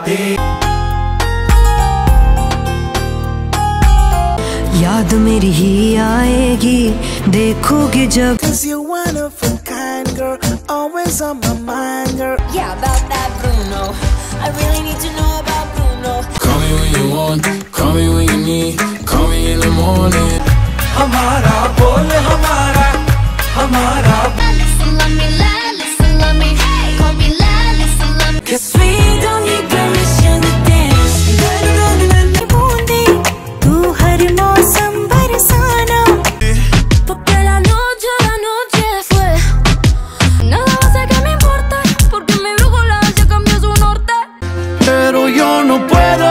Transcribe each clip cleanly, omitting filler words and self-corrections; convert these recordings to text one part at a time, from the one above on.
याद मेरी ही आएगी देखोगे जब। 'Cause you're one of a kind, girl, always on my mind, girl. Yeah, about that Bruno. I really need to know about Bruno. Call me when you want, call me when you need, call me in the morning. हमारा बोल हमारा Listen, love me, listen, love me. Call me, listen, love me. 'Cause we don't need permission to dance. Bundi तू हर मौसम Barsana, Porque la noche fue. Nada va a ser que me importe, porque mi brújula ya cambió su norte. pero yo no puedo.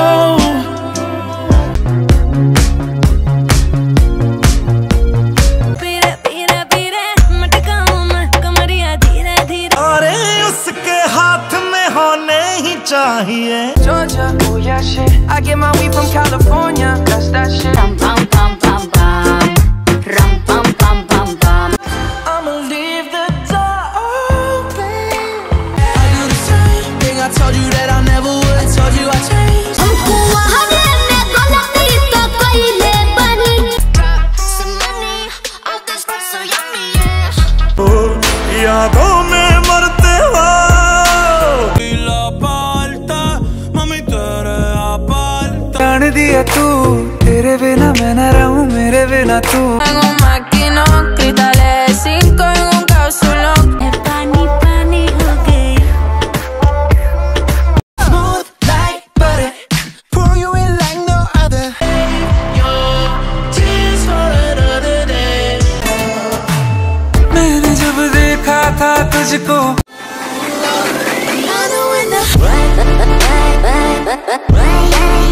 Pire, pire, pire, मैं टकाऊं मैं कमरिया धीरे धीरे. अरे उसके हाथ में होने ही चाहिए। Georgia, oh yeah shit. I get my weed from California, that's that shit. Pam pam pam pam pam, ram pam pam pam pam. I'ma leave the door open. I do the same thing I told you that I never would. I told you I changed. हमको वहाँ रहने को लगती तो कोई ले बनी. Some money, all this stuff so yummy, yeah. ओ यादों में मरते हो। जान दिया तू, तेरे बिना मैं न रहूं, मेरे बिना तू। En un maquino, cristales 5 en un cápsulo. Pani, pani, okay. Smooth like butter, pour you in like no other. Tears for another day. मैंने जब देखा था तुझको, I know when the